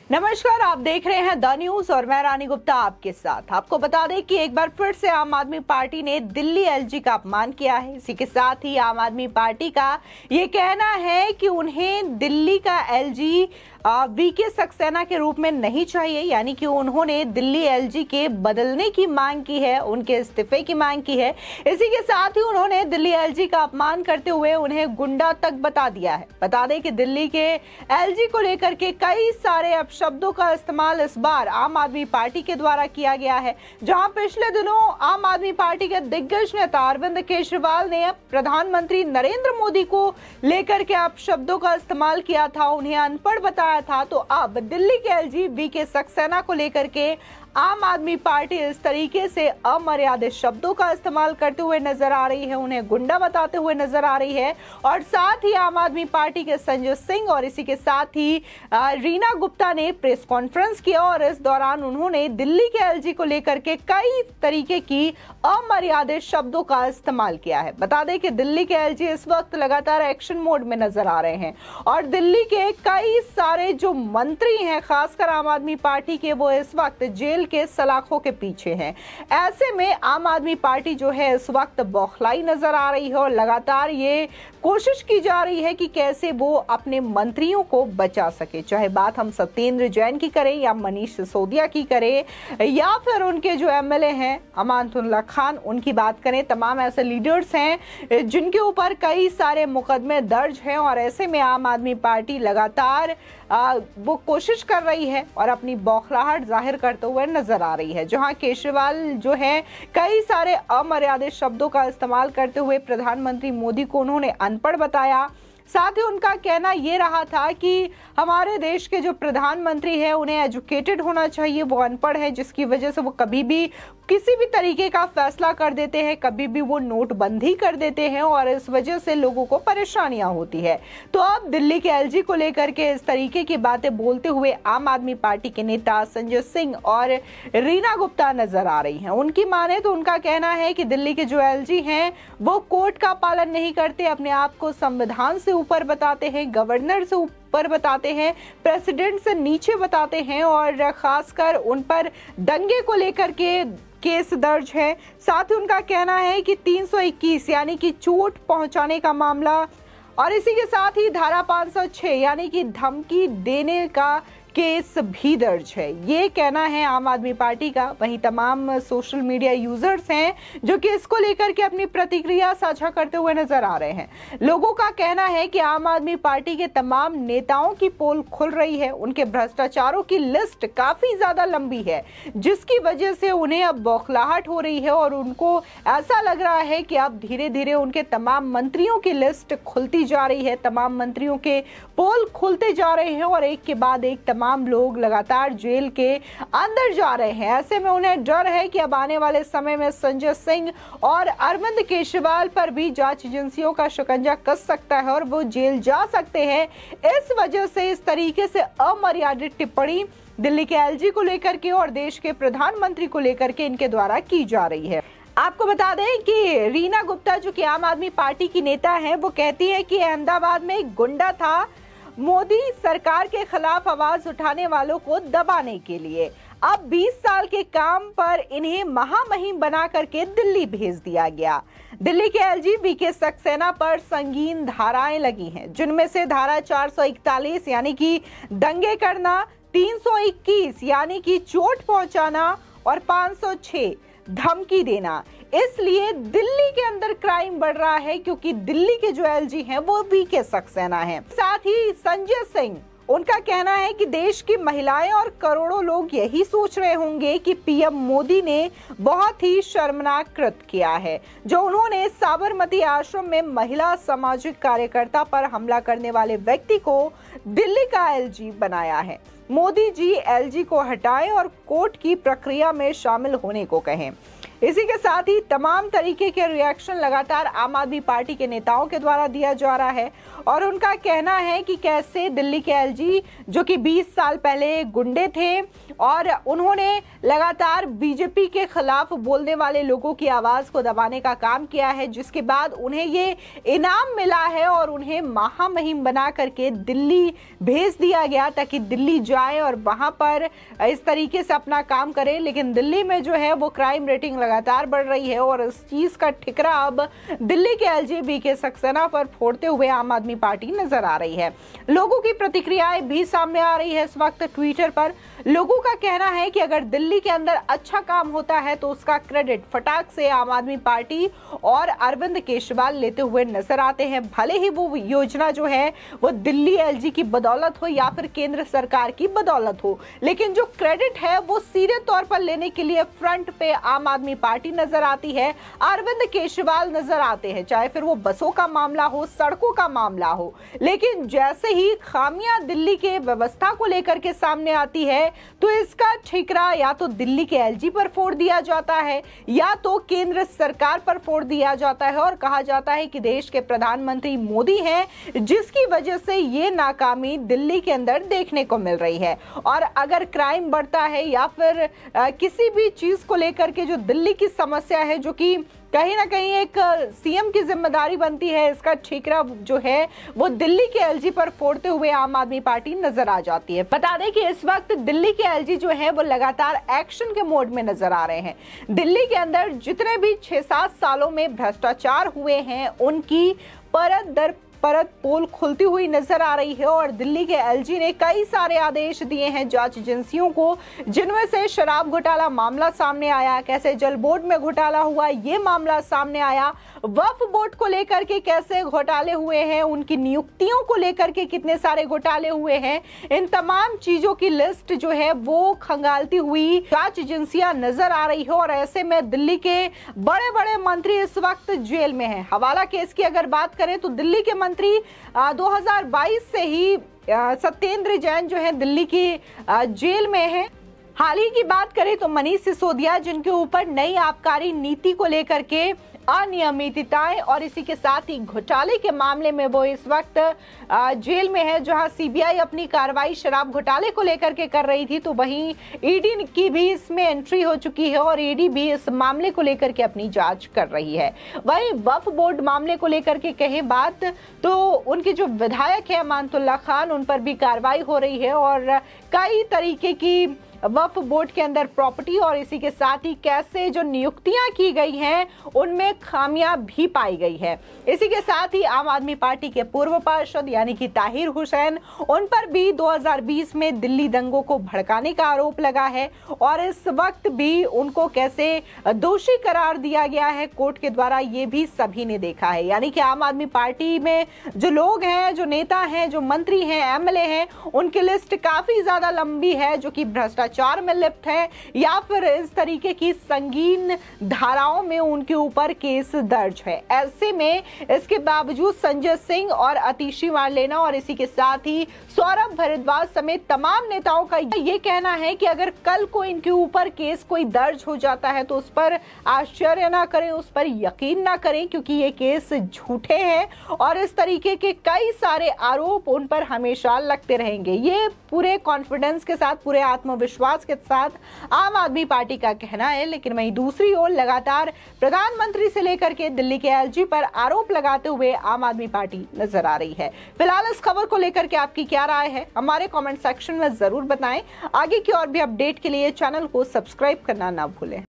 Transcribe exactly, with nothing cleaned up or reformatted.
नमस्कार, आप देख रहे हैं द न्यूज और मैं रानी गुप्ता आपके साथ। आपको बता दें कि एक बार फिर से आम आदमी पार्टी ने दिल्ली एलजी का अपमान किया है। इसी के साथ ही आम आदमी पार्टी का ये कहना है कि उन्हें दिल्ली का एलजी वीके सक्सेना के रूप में नहीं चाहिए, यानी कि उन्होंने दिल्ली एलजी के बदलने की मांग की है, उनके इस्तीफे की मांग की है। इसी के साथ ही उन्होंने दिल्ली एलजी का अपमान करते हुए उन्हें गुंडा तक बता दिया है। बता दें कि दिल्ली के एलजी को लेकर के कई सारे अपशब्दों का इस्तेमाल इस बार आम आदमी पार्टी के द्वारा किया गया है। जहां पिछले दिनों आम आदमी पार्टी के दिग्गज नेता अरविंद केजरीवाल ने प्रधानमंत्री नरेंद्र मोदी को लेकर के अपशब्दों का इस्तेमाल किया था, उन्हें अनपढ़ बताया था। तो अब दिल्ली के एलजी वीके सक्सेना को लेकर के आम आदमी पार्टी इस तरीके से अमर्यादित शब्दों का इस्तेमाल करते हुए नजर आ रही है, उन्हें गुंडा बताते हुए नजर आ रही है। और साथ ही आम आदमी पार्टी के संजय सिंह और इसी के साथ ही रीना गुप्ता ने प्रेस कॉन्फ्रेंस किया और इस दौरान उन्होंने दिल्ली के एलजी को लेकर के कई तरीके की अमर्यादित शब्दों का इस्तेमाल किया है। बता दें कि दिल्ली के एलजी इस वक्त लगातार एक्शन मोड में नजर आ रहे हैं और दिल्ली के कई सारे जो मंत्री हैं, खासकर आम आदमी पार्टी के, वो इस वक्त जेल के सलाखों के पीछे हैं। ऐसे में आम आदमी पार्टी जो है इस वक्त बौखलाई नजर आ रही है और लगातार ये कोशिश की जा रही है कि कैसे वो अपने मंत्रियों को बचा सके। चाहे बात हम सत्येंद्र जैन की करें या मनीष सिसोदिया की करें या फिर उनके जो एमएलए हैं अमानतुल्लाह खान, उनकी बात करें, तमाम ऐसे लीडर्स हैं जिनके ऊपर कई सारे मुकदमे दर्ज हैं। और ऐसे में आम आदमी पार्टी लगातार आ, वो कोशिश कर रही है और अपनी बौखलाहट जाहिर करते हुए नजर आ रही है। जहां केजरीवाल जो है कई सारे अमर्यादित शब्दों का इस्तेमाल करते हुए प्रधानमंत्री मोदी को उन्होंने अनपढ़ बताया। साथ ही उनका कहना यह रहा था कि हमारे देश के जो प्रधानमंत्री हैं उन्हें एजुकेटेड होना चाहिए, वो अनपढ़ है, जिसकी वजह से वो कभी भी किसी भी तरीके का फैसला कर देते हैं, कभी भी वो नोटबंदी कर देते हैं और इस वजह से लोगों को परेशानियां होती है। तो अब दिल्ली के एलजी को लेकर के इस तरीके की बातें बोलते हुए आम आदमी पार्टी के नेता संजय सिंह और रीना गुप्ता नजर आ रही हैं। उनकी माने तो उनका कहना है कि दिल्ली के जो एलजी हैं वो कोर्ट का पालन नहीं करते, अपने आप को संविधान से ऊपर बताते हैं, गवर्नर से ऊपर बताते हैं, प्रेसिडेंट से नीचे बताते हैं और खासकर उन पर दंगे को लेकर के केस दर्ज है। साथ ही उनका कहना है कि तीन सौ इक्कीस यानी कि चोट पहुंचाने का मामला और इसी के साथ ही धारा पाँच सौ छह यानी कि धमकी देने का केस भी दर्ज है। ये कहना है आम आदमी पार्टी का। वहीं तमाम सोशल मीडिया यूजर्स हैं जो कि इसको लेकर के अपनी प्रतिक्रिया साझा करते हुए नजर आ रहे हैं। लोगों का कहना है कि आम आदमी पार्टी के तमाम नेताओं की पोल खुल रही है, उनके भ्रष्टाचारों की लिस्ट काफी ज्यादा लंबी है, जिसकी वजह से उन्हें अब बौखलाहट हो रही है और उनको ऐसा लग रहा है कि अब धीरे धीरे उनके तमाम मंत्रियों की लिस्ट खुलती जा रही है, तमाम मंत्रियों के पोल खुलते जा रहे हैं और एक के बाद एक तमाम लोग लगातार जेल के अंदर जा रहे हैं। ऐसे में उन्हें डर है कि अब आने वाले समय में संजय सिंह और अरविंद केजरीवाल पर भी जांच एजेंसियों का शिकंजा कस सकता है और वो जेल जा सकते हैं। इस वजह से इस तरीके से अमर्यादित टिप्पणी दिल्ली के एलजी को लेकर के और देश के प्रधानमंत्री को लेकर के इनके द्वारा की जा रही है। आपको बता दें कि रीना गुप्ता जो कि आम आदमी पार्टी की नेता हैं, वो कहती है कि अहमदाबाद में एक गुंडा था, मोदी सरकार के खिलाफ आवाज उठाने वालों को दबाने के लिए। अब बीस साल के काम पर इन्हें महामहिम बना करके दिल्ली भेज दिया गया। दिल्ली के एलजी वीके सक्सेना पर संगीन धाराएं लगी हैं, जिनमें से धारा चार सौ इकतालीस यानी कि दंगे करना, तीन सौ इक्कीस यानी कि चोट पहुंचाना और पाँच सौ छह धमकी देना। इसलिए दिल्ली के अंदर क्राइम बढ़ रहा है क्योंकि दिल्ली के जो एलजी हैं वो वीके सक्सेना है। साथ ही संजय सिंह, उनका कहना है कि देश की महिलाएं और करोड़ों लोग यही सोच रहे होंगे कि पीएम मोदी ने बहुत ही शर्मनाक कृत्य किया है, जो उन्होंने साबरमती आश्रम में महिला सामाजिक कार्यकर्ता पर हमला करने वाले व्यक्ति को दिल्ली का एलजी बनाया है। मोदी जी एलजी को हटाएं और कोर्ट की प्रक्रिया में शामिल होने को कहें। इसी के साथ ही तमाम तरीके के रिएक्शन लगातार आम आदमी पार्टी के नेताओं के द्वारा दिया जा रहा है और उनका कहना है कि कैसे दिल्ली के एलजी जो कि बीस साल पहले गुंडे थे और उन्होंने लगातार बीजेपी के खिलाफ बोलने वाले लोगों की आवाज को दबाने का काम किया है, जिसके बाद उन्हें ये इनाम मिला है और उन्हें महामहिम बना करके दिल्ली भेज दिया गया ताकि दिल्ली जाए और वहां पर इस तरीके से अपना काम करे। लेकिन दिल्ली में जो है वो क्राइम रेटिंग लगातार बढ़ रही है और इस चीज का ठिकरा अब दिल्ली के एलजी बीके सक्सेना पर फोड़ते हुए आम आदमी पार्टी नजर आ रही है। लोगों की प्रतिक्रियाएं भी सामने आ रही है। इस वक्त ट्विटर पर लोगों का कहना है कि अगर दिल्ली के अंदर अच्छा काम होता है तो उसका क्रेडिट फटाक से आम आदमी पार्टी और अरविंद केजरीवाल लेते हुए नजर आते हैं। भले ही वो योजना जो है वो दिल्ली एलजी की बदौलत हो या फिर केंद्र सरकार की बदौलत हो, लेकिन जो क्रेडिट है वो सीधे तौर पर लेने के लिए फ्रंट पे आम आदमी पार्टी नजर आती है, अरविंद केजरीवाल नजर आते हैं, चाहे फिर वो बसों का मामला हो, सड़कों का मामला हो। लेकिन जैसे ही खामियां दिल्ली के व्यवस्था को लेकर के सामने आती है तो इसका ठिकरा या तो दिल्ली के एलजी पर फोड़ दिया जाता है या तो केंद्र सरकार पर फोड़ दिया जाता है और कहा जाता है कि देश के प्रधानमंत्री मोदी हैं जिसकी वजह से ये नाकामी दिल्ली के अंदर देखने को मिल रही है। और अगर क्राइम बढ़ता है या फिर आ, किसी भी चीज को लेकर के जो दिल्ली की समस्या है जो कि कहीं ना कहीं एक सीएम की जिम्मेदारी बनती है, इसका ठिकरा जो है वो दिल्ली के एलजी पर फोड़ते हुए आम आदमी पार्टी नजर आ जाती है। बता दें कि इस वक्त दिल्ली के एलजी जो है वो लगातार एक्शन के मोड में नजर आ रहे हैं। दिल्ली के अंदर जितने भी छह सात सालों में भ्रष्टाचार हुए हैं उनकी परत दर परत पोल खुलती हुई नजर आ रही है और दिल्ली के एलजी ने कई सारे आदेश दिए हैं जांच एजेंसियों को, जिनमें से शराब घोटाला मामला सामने आया, कैसे जल बोर्ड में घोटाला हुआ ये मामला सामने आया, वक्फ बोर्ड को लेकर के कैसे घोटाले हुए हैं, उनकी नियुक्तियों को लेकर के कितने सारे घोटाले हुए हैं, इन तमाम चीजों की लिस्ट जो है वो खंगालती हुई जांच एजेंसियां नजर आ रही है। और ऐसे में दिल्ली के बड़े बड़े मंत्री इस वक्त जेल में हैं। हवाला केस की अगर बात करें तो दिल्ली के मंत्री दो हज़ार बाईस से ही सत्येंद्र जैन जो है दिल्ली की जेल में है। हाल ही की बात करें तो मनीष सिसोदिया जिनके ऊपर नई आबकारी नीति को लेकर के अनियमितताएं और इसी के साथ ही घोटाले के मामले में वो इस वक्त जेल में है, जहां सीबीआई अपनी कार्रवाई शराब घोटाले को लेकर के कर रही थी, तो वहीं ईडी की भी इसमें एंट्री हो चुकी है और ईडी भी इस मामले को लेकर के अपनी जांच कर रही है। वहीं वक्फ बोर्ड मामले को लेकर के कहें बात तो उनके जो विधायक है अमानतुल्लाह खान, उन पर भी कार्रवाई हो रही है और कई तरीके की वक्फ बोर्ड के अंदर प्रॉपर्टी और इसी के साथ ही कैसे जो नियुक्तियां की गई हैं उनमें खामियां भी पाई गई है। इसी के साथ ही आम आदमी पार्टी के पूर्व पार्षद यानी कि ताहिर हुसैन, उन पर भी दो हज़ार बीस में दिल्ली दंगों को भड़काने का आरोप लगा है और इस वक्त भी उनको कैसे दोषी करार दिया गया है कोर्ट के द्वारा, ये भी सभी ने देखा है। यानी कि आम आदमी पार्टी में जो लोग हैं, जो नेता हैं, जो मंत्री हैं, एमएलए हैं, उनकी लिस्ट काफी ज्यादा लंबी है जो कि भ्रष्टाचार चार में लिप्त है या फिर इस तरीके की संगीन धाराओं में उनके ऊपर केस दर्ज है। ऐसे में इसके बावजूद संजय सिंह और अतिशी वालेना और इसी के साथ ही सौरभ भारद्वाज समेत तमाम नेताओं का ये कहना है कि अगर कल को इनके ऊपर केस कोई दर्ज हो जाता है तो उस पर आश्चर्य ना करें, उस पर यकीन ना करें, क्योंकि ये केस झूठे हैं और इस तरीके के कई सारे आरोप उन पर हमेशा लगते रहेंगे। ये पूरे कॉन्फिडेंस के साथ, पूरे आत्मविश्वास विश्वास के साथ आम आदमी पार्टी का कहना है। लेकिन वहीं दूसरी ओर लगातार प्रधानमंत्री से लेकर के दिल्ली के एलजी पर आरोप लगाते हुए आम आदमी पार्टी नजर आ रही है। फिलहाल इस खबर को लेकर के आपकी क्या राय है हमारे कमेंट सेक्शन में जरूर बताएं। आगे की और भी अपडेट के लिए चैनल को सब्सक्राइब करना ना भूलें।